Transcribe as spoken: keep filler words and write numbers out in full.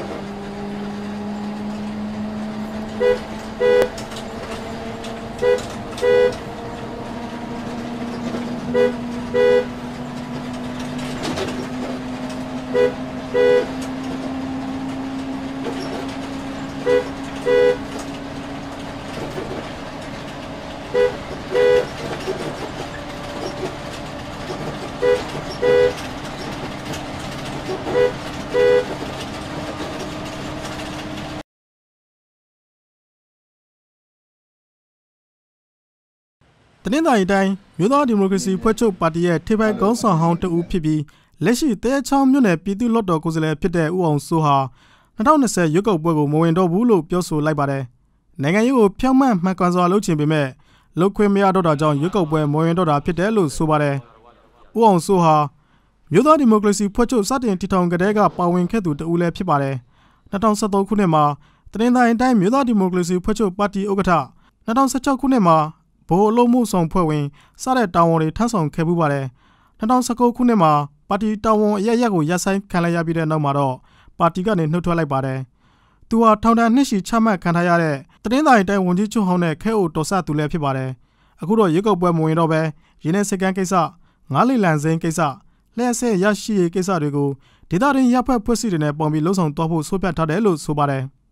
တနင်္သာရီတိုင်းမြို့သားဒီမိုကရေစီဖွဲ့ချုပ်ပါတီရဲ့ထိပ်ပိုင်းခေါင်းဆောင်ဟောင်းတဦးဖြစ်ပြီးလက်ရှိတဲချောင်းမြို့နယ်ပြည်သူ့လွှတ်တော်ကိုယ်စားလှယ်ဖြစ်တဲ့ဦးအောင်စိုးဟာ၂၀၂၀ရွေးကောက်ပွဲကိုမဝင်တော့ဘူးလို့ပြောဆိုလိုက်ပါတယ်။နိုင်ငံရေးကိုဖြောင့်မတ်မှန်ကန်စွာလုပ်ချင်ပေမဲ့လုပ်ခွင့်မရတော့တာကြောင့်ရွေးကောက်ပွဲမဝင်တော့တာဖြစ်တယ်လို့ဆိုပါတယ်။ဦးအောင်စိုးဟာမြို့သားဒီမိုကရေစီဖွဲ့ချုပ်စတင်တည်ထောင်ကြတဲ့ကပါဝင်ခဲ့သူတဦးလည်းဖြစ်ပါတယ်။၂၀၁၃ခုနှစ်မှာတနင်္သာရီတိုင်းမြို့သားဒီမိုကရေစီဖွဲ့ချုပ်ပါတီဥက္ကဋ္ဌ၂၀၁၆ခုနှစ်မှာဘိုးအလုံးမှုဆောင်ဖွဲ့ဝင်စတဲ့တာဝန်တွေထမ်းဆောင်ခဲ့ပူးပါတယ်။၂၀၁၉ခုနှစ်မှာပါတီတာဝန်အရရက်ကိုရပ်ဆိုင်းခံလိုက်ရပြီးတဲ့နောက်မှာတော့ပါတီကနေနှုတ်ထွက်လိုက်ပါတယ်။သူဟာထောင်ဒဏ်နှစ်ရှည်ချမှတ်ခံထားရတဲ့တနင်္သာရီတိုင်းဝန်ကြီးချုပ်ဟောင်းနဲ့ခဲအိုတော်ဆသူလည်းဖြစ်ပါတယ်။အခုတော့ရွေးကောက်ပွဲမဝင်တော့ပဲရင်းနှီးစကန်ကိစ္စငါးလီလန်စိမ်းကိစ္စလျှက်ဆဲရရှိရေးကိစ္စတွေကိုဒေသတွင်းရပ်ဖွဲ့ဖွဲ့စည်းတွေနဲ့ပုံပြီးလှုံ့ဆော်သွားဖို့ဆိုဖြတ်ထားတယ်လို့ဆိုပါတယ်။